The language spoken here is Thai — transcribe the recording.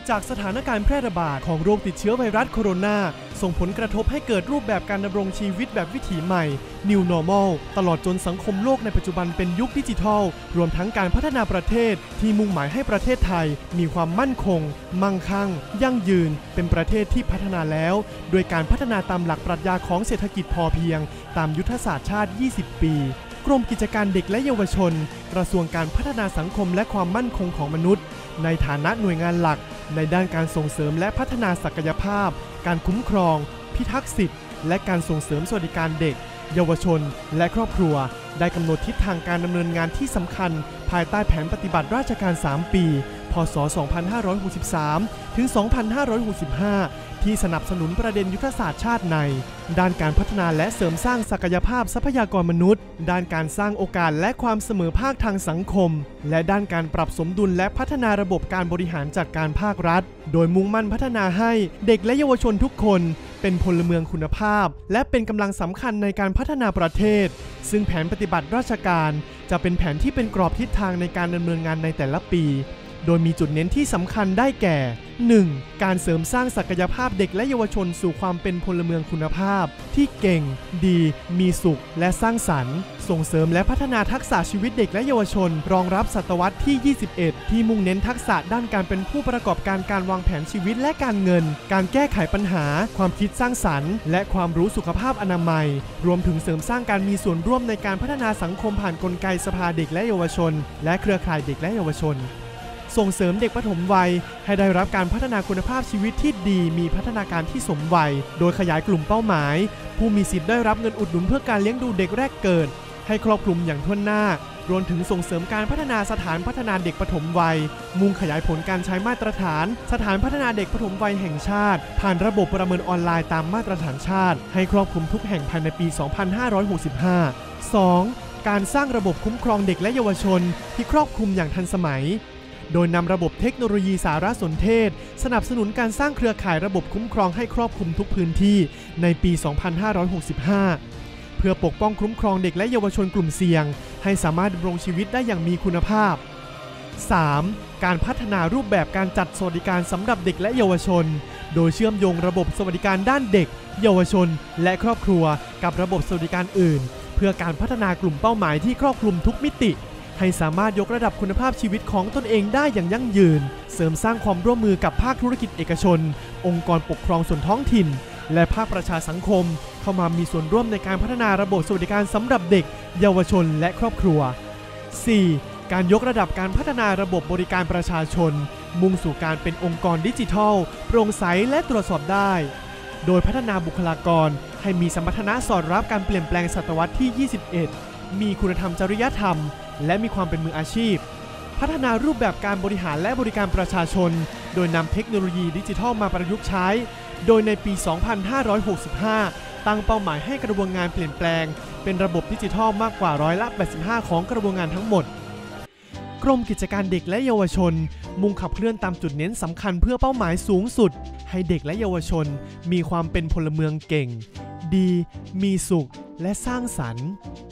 จากสถานการณ์แพร่ระบาดของโรคติดเชื้อไวรัสโคโรนาส่งผลกระทบให้เกิดรูปแบบการดำรงชีวิตแบบวิถีใหม่ New Normal ตลอดจนสังคมโลกในปัจจุบันเป็นยุคดิจิทัลรวมทั้งการพัฒนาประเทศที่มุ่งหมายให้ประเทศไทยมีความมั่นคงมั่งคั่งยั่งยืนเป็นประเทศที่พัฒนาแล้วโดยการพัฒนาตามหลักปรัชญาของเศรษฐกิจพอเพียงตามยุทธศาสตร์ชาติ 20 ปีกรมกิจการเด็กและเยาวชนกระทรวงการพัฒนาสังคมและความมั่นคงของมนุษย์ในฐานะหน่วยงานหลักในด้านการส่งเสริมและพัฒนาศักยภาพการคุ้มครองพิทักษ์สิทธิและการส่งเสริมสวัสดิการเด็กเยาวชนและครอบครัวได้กำหนดทิศทางการดำเนินงานที่สำคัญภายใต้แผนปฏิบัติราชการ 3 ปี พ.ศ. 2563 ถึง 2565 ที่สนับสนุนประเด็นยุทธศาสตร์ชาติในด้านการพัฒนาและเสริมสร้างศักยภาพทรัพยากรมนุษย์ด้านการสร้างโอกาสและความเสมอภาคทางสังคมและด้านการปรับสมดุลและพัฒนาระบบการบริหารจัดการภาครัฐโดยมุ่งมั่นพัฒนาให้เด็กและเยาวชนทุกคนเป็นพลเมืองคุณภาพและเป็นกำลังสำคัญในการพัฒนาประเทศซึ่งแผนปฏิบัติราชการจะเป็นแผนที่เป็นกรอบทิศทางในการดำเนินงานในแต่ละปีโดยมีจุดเน้นที่สำคัญได้แก่ 1. การเสริมสร้างศักยภาพเด็กและเยาวชนสู่ความเป็นพลเมืองคุณภาพที่เก่งดีมีสุขและสร้างสรรค์ส่งเสริมและพัฒนาทักษะชีวิตเด็กและเยาวชนรองรับศตวรรษที่ 21 ที่มุ่งเน้นทักษะด้านการเป็นผู้ประกอบการวางแผนชีวิตและการเงินการแก้ไขปัญหาความคิดสร้างสรรค์และความรู้สุขภาพอนามัยรวมถึงเสริมสร้างการมีส่วนร่วมในการพัฒนาสังคมผ่านกลไกสภาเด็กและเยาวชนและเครือข่ายเด็กและเยาวชนส่งเสริมเด็กปฐมวัยให้ได้รับการพัฒนาคุณภาพชีวิตที่ดีมีพัฒนาการที่สมวัยโดยขยายกลุ่มเป้าหมายผู้มีสิทธิ์ได้รับเงินอุดหนุนเพื่อการเลี้ยงดูเด็กแรกเกิดให้ครอบคลุมอย่างทั่วหน้ารวมถึงส่งเสริมการพัฒนาสถานพัฒนาเด็กปฐมวัยมุ่งขยายผลการใช้มาตรฐานสถานพัฒนาเด็กปฐมวัยแห่งชาติผ่านระบบประเมินออนไลน์ตามมาตรฐานชาติให้ครอบคลุมทุกแห่งภายในปี 2565 2. การสร้างระบบคุ้มครองเด็กและเยาวชนที่ครอบคลุมอย่างทันสมัยโดยนำระบบเทคโนโลยีสารสนเทศสนับสนุนการสร้างเครือข่ายระบบคุ้มครองให้ครอบคลุมทุกพื้นที่ในปี 2565 เพื่อปกป้องคุ้มครองเด็กและเยาวชนกลุ่มเสี่ยงให้สามารถดำรงชีวิตได้อย่างมีคุณภาพ 3. การพัฒนารูปแบบการจัดสวัสดิการสำหรับเด็กและเยาวชนโดยเชื่อมโยงระบบสวัสดิการด้านเด็กเยาวชนและครอบครัวกับระบบสวัสดิการอื่นเพื่อการพัฒนากลุ่มเป้าหมายที่ครอบคลุมทุกมิติให้สามารถยกระดับคุณภาพชีวิตของตนเองได้อย่างยั่งยืนเสริมสร้างความร่วมมือกับภาคธุรกิจเอกชนองค์กรปกครองส่วนท้องถิ่นและภาคประชาสังคมเข้ามามีส่วนร่วมในการพัฒนาระบบสวัสดิการสำหรับเด็กเยาวชนและครอบครัว 4. การยกระดับการพัฒนาระบบบริการประชาชนมุ่งสู่การเป็นองค์กรดิจิทัลโปร่งใสและตรวจสอบได้โดยพัฒนาบุคลากรให้มีสมรรถนะสอดรับการเปลี่ยนแปลงศตวรรษที่ 21 มีคุณธรรมจริยธรรมและมีความเป็นมืออาชีพพัฒนารูปแบบการบริหารและบริการประชาชนโดยนำเทคโนโลยีดิจิทัลมาประยุกต์ใช้โดยในปี 2565 ตั้งเป้าหมายให้กระบวนการเปลี่ยนแปลงเป็นระบบดิจิทัลมากกว่า85%ของกระบวนการทั้งหมดกรมกิจการเด็กและเยาวชนมุ่งขับเคลื่อนตามจุดเน้นสำคัญเพื่อเป้าหมายสูงสุดให้เด็กและเยาวชนมีความเป็นพลเมืองเก่งดีมีสุขและสร้างสรรค์